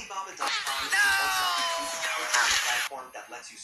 Alibaba.com is a one-stop platform that lets you